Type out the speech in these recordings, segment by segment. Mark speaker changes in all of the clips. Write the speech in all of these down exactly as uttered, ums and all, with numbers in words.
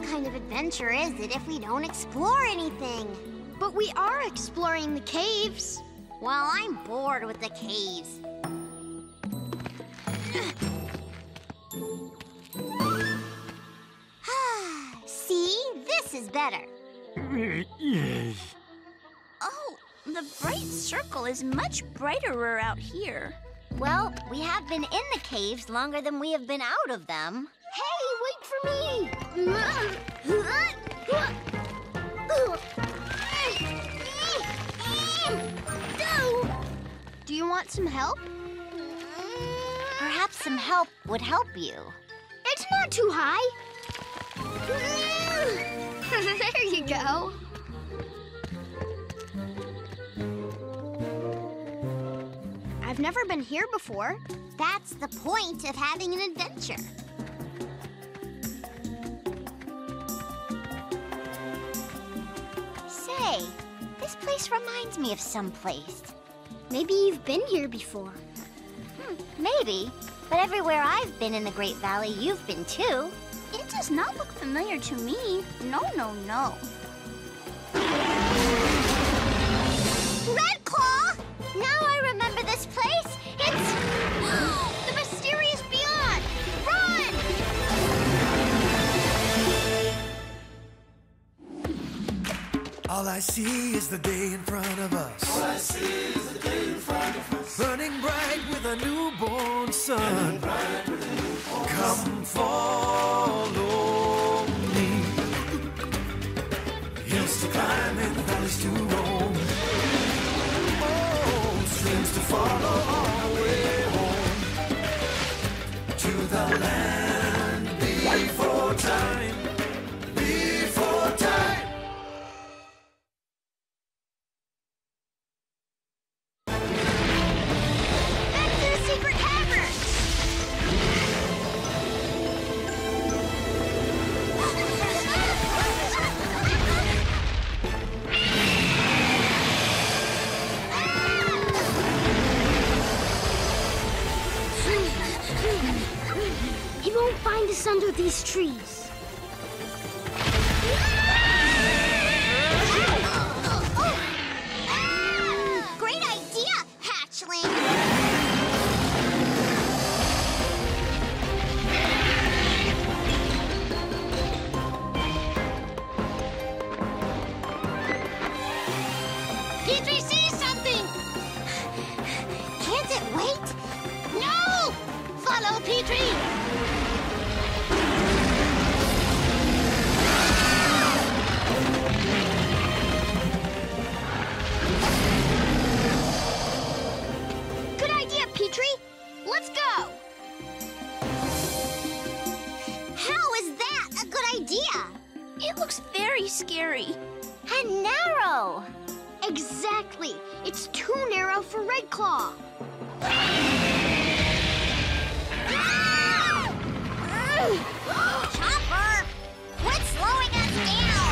Speaker 1: kind of adventure is it if we don't explore anything?
Speaker 2: But we are exploring the caves.
Speaker 1: Well, I'm bored with the caves. See? This is better.
Speaker 3: Oh, the bright circle is much brighter out here.
Speaker 1: Well, we have been in the caves longer than we have been out of them.
Speaker 2: Hey, wait for me! Do you want some help?
Speaker 1: Perhaps some help would help you.
Speaker 2: It's not too high. There you go. I've never been here before.
Speaker 1: That's the point of having an adventure. Say, this place reminds me of someplace.
Speaker 2: Maybe you've been here before.
Speaker 1: Hmm, maybe. But everywhere I've been in the Great Valley, you've been too.
Speaker 3: It does not look familiar to me. No, no, no.
Speaker 1: Red Claw! Now I remember this place. It's the mysterious beyond. Run!
Speaker 4: All I see is the day in front of us.
Speaker 5: All I see is the day in front of us.
Speaker 4: Burning bright with a newborn sun.
Speaker 5: Bright with a newborn
Speaker 4: Come follow me. Hills to climb and valleys to roam. Oh, streams to follow all the way home. To the land before time. Before time.
Speaker 2: Back to the secret cavern! He won't find us under these trees.
Speaker 1: Great idea, hatchling!
Speaker 2: Petrie sees something!
Speaker 1: Can't it wait?
Speaker 2: No! Follow Petrie! Good idea, Petrie! Let's go!
Speaker 1: How is that a good idea?
Speaker 3: It looks very scary.
Speaker 1: And narrow.
Speaker 2: Exactly! It's too narrow for Red Claw.
Speaker 1: Chopper, quit slowing us down.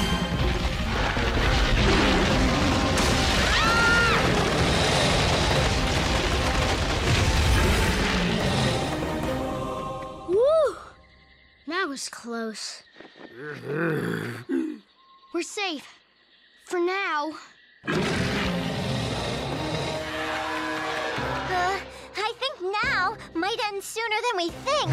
Speaker 2: Woo! That was close. We're safe. For now.
Speaker 1: Uh, I think now might end sooner than we think.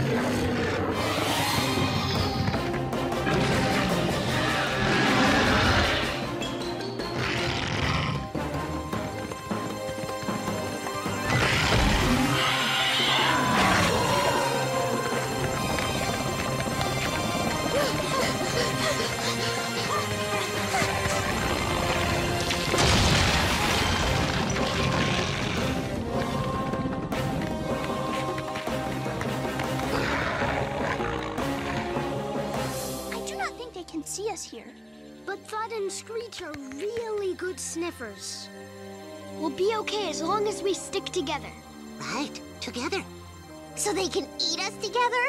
Speaker 3: See us here.
Speaker 2: But Thud and Screech are really good sniffers. We'll be okay as long as we stick together.
Speaker 1: Right, together. So they can eat us together?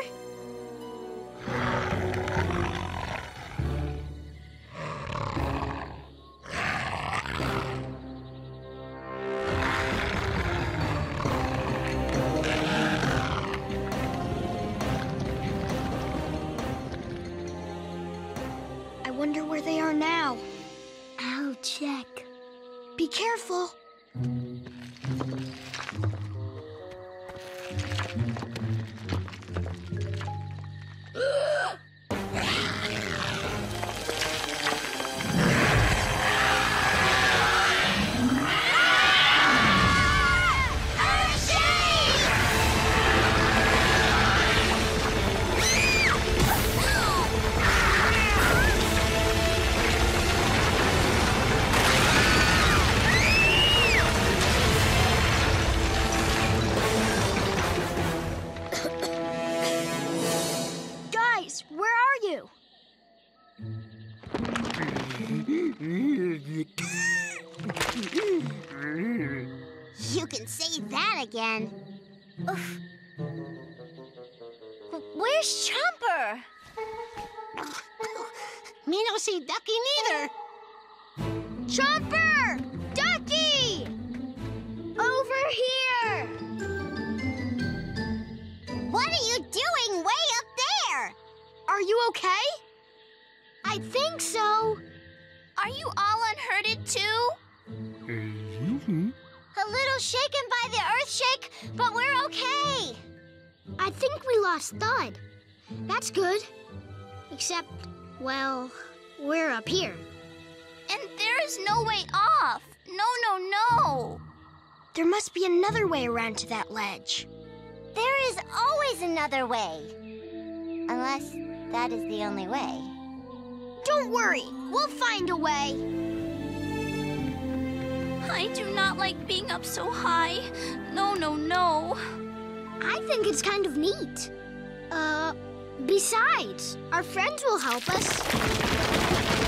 Speaker 2: careful. Guys, where are you?
Speaker 1: You can say that again. Oof. Where's Chomper?
Speaker 2: Me no see Ducky neither. Chomper! Ducky! Over here!
Speaker 1: What are you doing way up there?
Speaker 2: Are you okay? I think so.
Speaker 3: Are you all unhurted too?
Speaker 1: A little shaken by the earth shake, but we're okay.
Speaker 2: I think we lost Thud. That's good. Except, well, we're up here.
Speaker 3: And there is no way off. No, no, no.
Speaker 2: There must be another way around to that ledge.
Speaker 1: There is always another way. Unless that is the only way.
Speaker 2: Don't worry, we'll find a way.
Speaker 3: I do not like being up so high. No, no, no.
Speaker 2: I think it's kind of neat. Uh, besides, our friends will help us.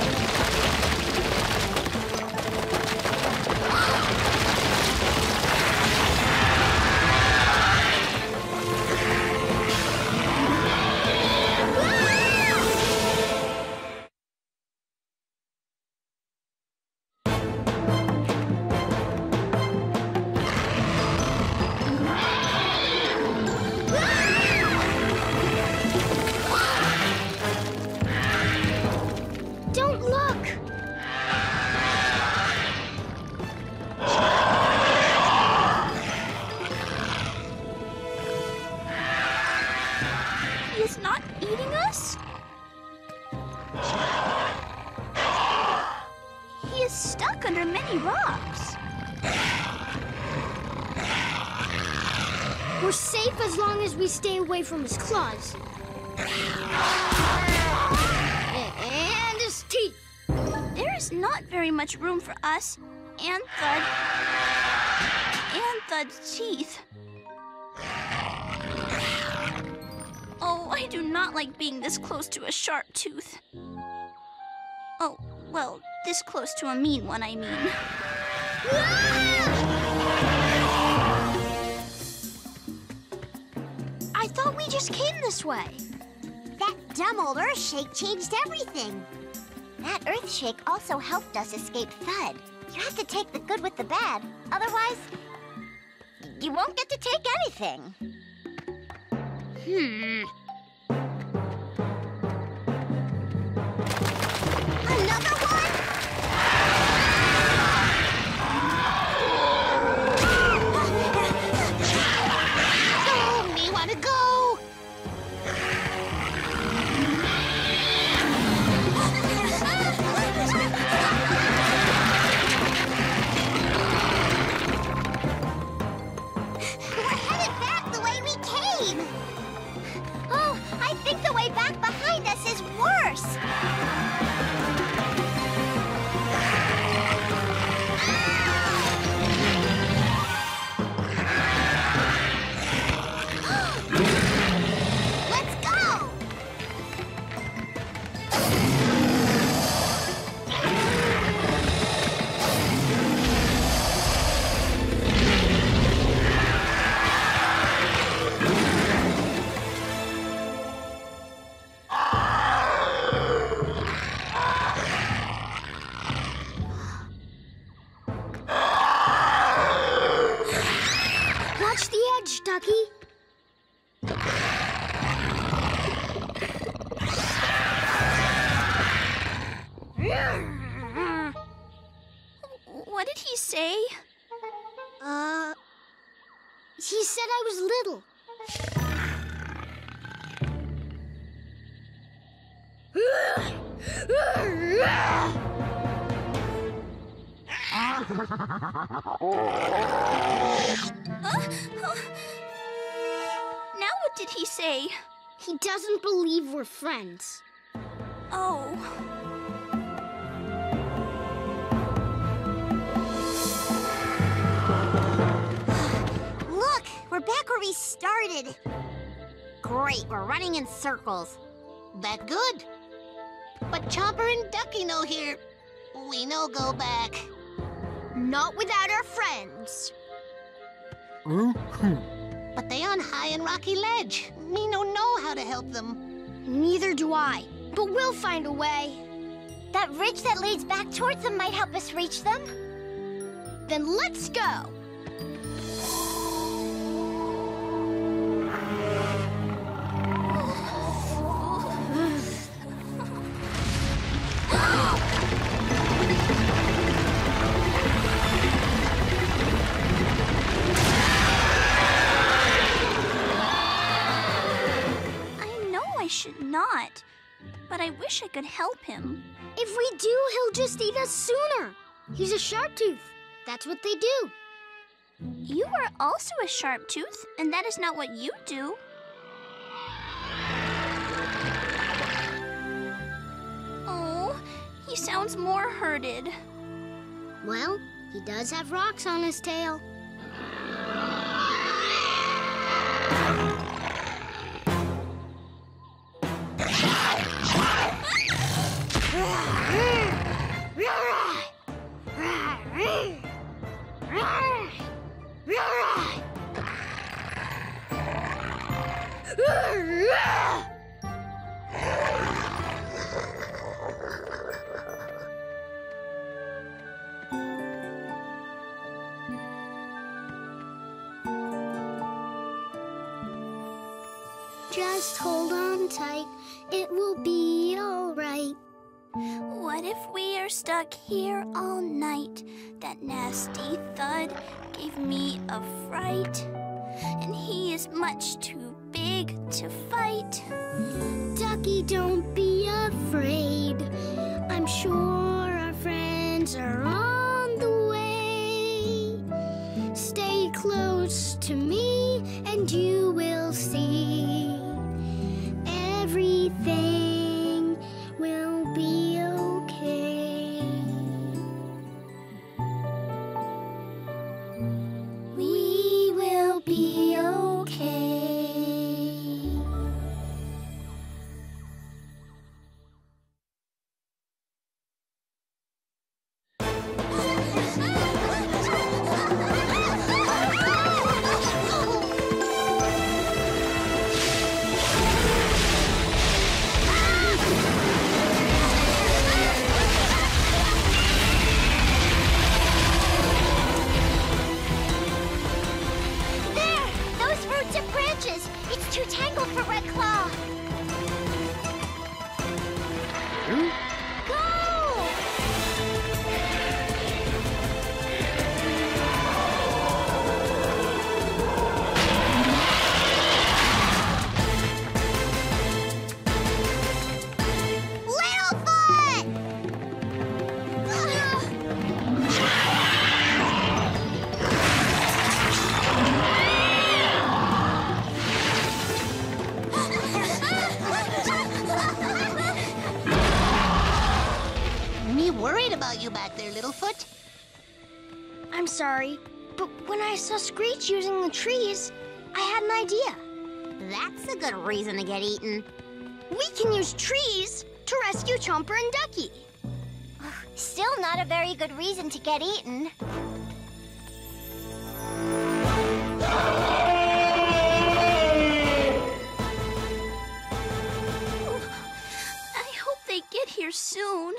Speaker 2: Don't look!
Speaker 3: He is not eating us? He is stuck under many rocks.
Speaker 2: We're safe as long as we stay away from his claws. And his teeth.
Speaker 3: There is not very much room for us and Thud and Thud's teeth. Oh, I do not like being this close to a sharp tooth. Oh, well, this close to a mean one, I mean.
Speaker 2: I thought we just came this way.
Speaker 1: That dumb old earth shake changed everything. That earth shake also helped us escape Thud. You have to take the good with the bad. Otherwise, you won't get to take anything.
Speaker 2: Hmm.
Speaker 1: Another one?
Speaker 2: Oh, me want to go.
Speaker 1: We're headed back the way we came.
Speaker 2: Oh, said I was little.
Speaker 3: Now what did he say?
Speaker 2: He doesn't believe we're friends.
Speaker 3: Oh.
Speaker 1: Look, we're back where we started. Great, we're running in circles.
Speaker 6: That good. But Chomper and Ducky no here. We no go back.
Speaker 2: Not without our friends.
Speaker 6: But they on high and rocky ledge. Me no know how to help them.
Speaker 2: Neither do I, but we'll find a way.
Speaker 1: That ridge that leads back towards them might help us reach them.
Speaker 2: Then let's go.
Speaker 3: Should not, but I wish I could help him.
Speaker 2: If we do, he'll just eat us sooner. He's a sharp tooth. That's what they do.
Speaker 3: You are also a sharp tooth, and that is not what you do. Oh, he sounds more hurted.
Speaker 2: Well, he does have rocks on his tail. Just hold on tight, it will be all right.
Speaker 3: What if we are stuck here all night? That nasty thud gave me a fright, and he is much too big to fight.
Speaker 2: Ducky, don't be afraid. I'm sure our friends are on the way. Stay close to me and you will see. Everything will be okay. We will be okay.
Speaker 6: You back there, Littlefoot?
Speaker 2: I'm sorry, but when I saw Screech using the trees, I had an idea.
Speaker 1: That's a good reason to get eaten.
Speaker 2: We can use trees to rescue Chomper and Ducky.
Speaker 1: Still not a very good reason to get eaten.
Speaker 3: I hope they get here soon.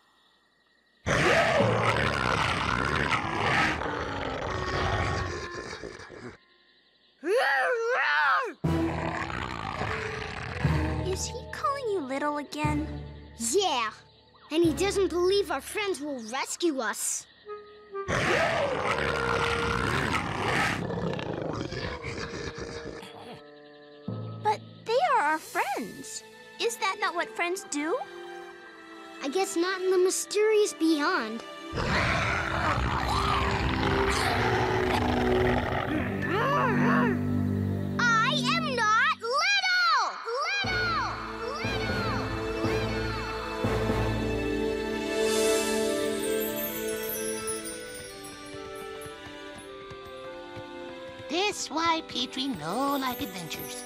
Speaker 3: Is he calling you little again?
Speaker 2: Yeah, and he doesn't believe our friends will rescue us.
Speaker 3: our friends. Is that not what friends do?
Speaker 2: I guess not in the mysterious beyond. I am not little! Little! Little!
Speaker 6: This why Petrie no like adventures.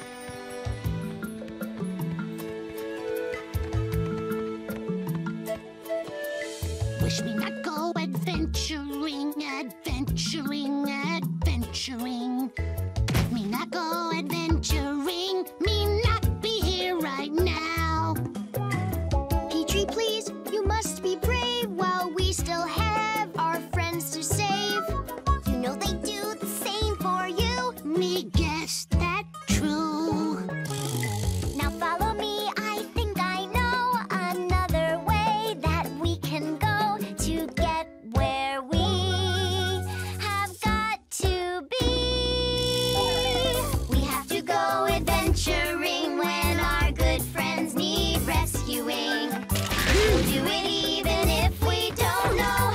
Speaker 6: Wish me not go adventuring, adventuring, adventuring. Me not go adventuring, me not be here right now.
Speaker 2: Petrie, please, you must be brave while we still have our friends to save.
Speaker 1: You know they do the same for you.
Speaker 6: Me guess that true.
Speaker 1: Now follow me, I think I know another way that we can go to get where we have got to be. We have to go adventuring when our good friends need rescuing. We'll do it even if we don't know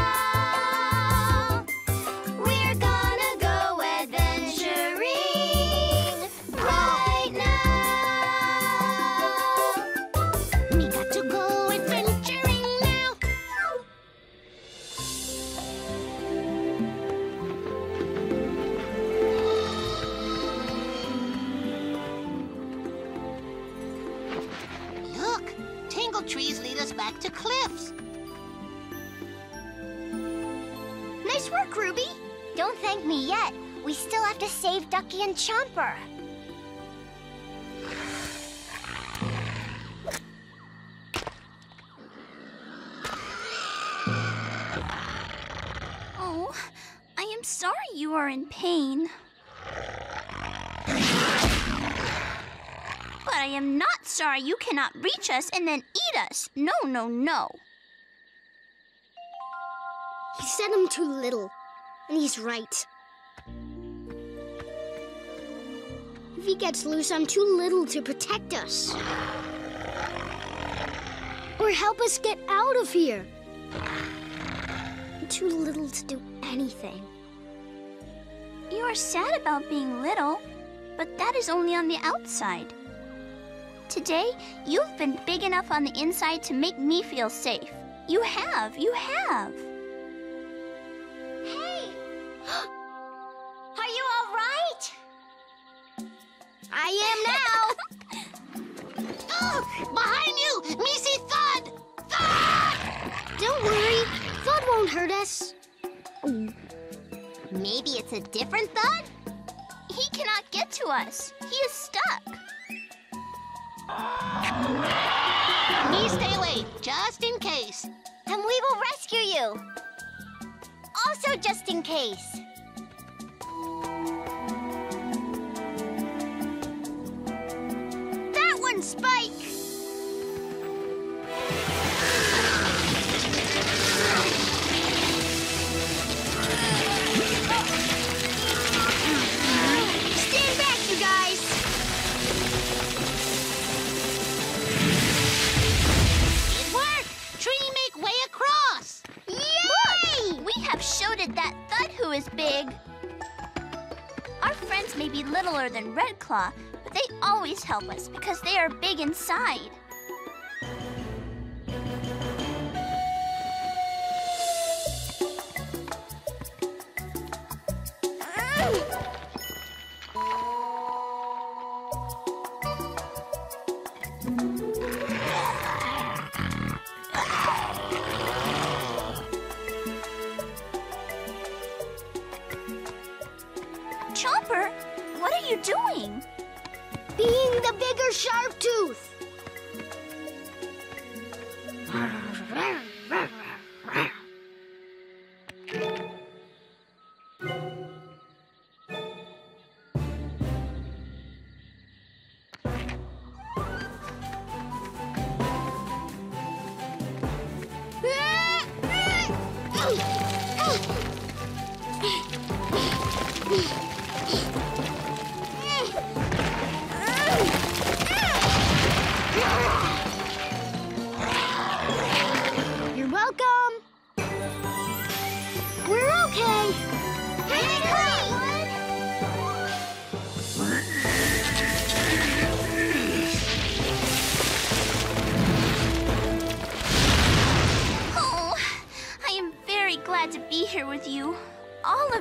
Speaker 1: how. We're gonna go adventuring right now.
Speaker 6: Me got to go adventuring now. Look, tangled trees lead us back to cliffs.
Speaker 2: Nice work, Ruby.
Speaker 1: Don't thank me yet. We still have to save Ducky and Chomper.
Speaker 3: Oh, I am sorry you are in pain. But I am not sorry you cannot reach us and then eat us. No, no, no.
Speaker 2: He said I'm too little, and he's right. If he gets loose, I'm too little to protect us. Or help us get out of here. I'm too little to do anything.
Speaker 3: You are sad about being little, but that is only on the outside. Today, you've been big enough on the inside to make me feel safe. You have, you have.
Speaker 1: Hey! Are you all right?
Speaker 2: I am now.
Speaker 6: Oh, behind you! Me see Thud! Thud!
Speaker 2: Don't worry, Thud won't hurt us.
Speaker 1: Maybe it's a different Thud?
Speaker 3: He cannot get to us. He is stuck.
Speaker 6: Me stay away, just in case.
Speaker 1: And we will rescue you. Also just in case.
Speaker 2: That one, Spike! Stand back, you guys!
Speaker 6: It worked! Tree make way across!
Speaker 3: Yay! We have showed it that Thud who is big. Our friends may be littler than Red Claw, but they always help us because they are big inside. Chomper, what are you doing?
Speaker 2: Being the bigger sharp tooth.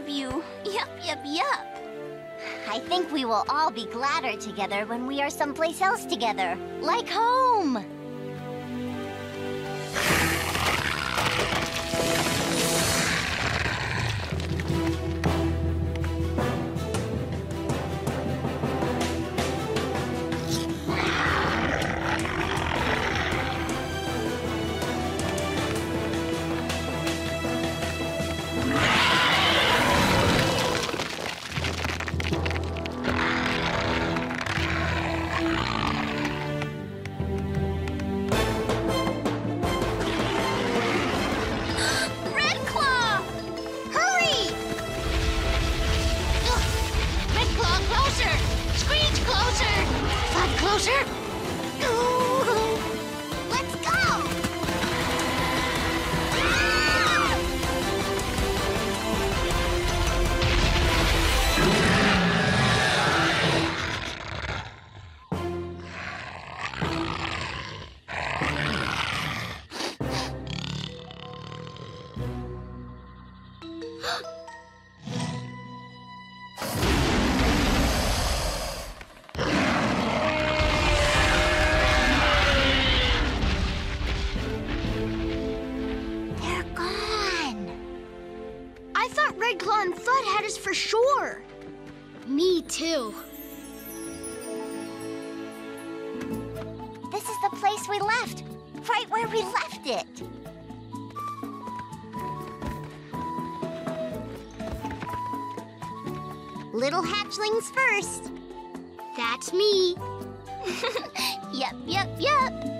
Speaker 3: you. Yup, yup, yup.
Speaker 1: I think we will all be gladder together when we are someplace else together, like home.
Speaker 6: Closer! Ooh. Let's go!
Speaker 2: Red Claw and Thud had us for sure. Me too.
Speaker 1: This is the place we left. Right where we left it. Little hatchlings first.
Speaker 2: That's me.
Speaker 3: Yup, yup, yup.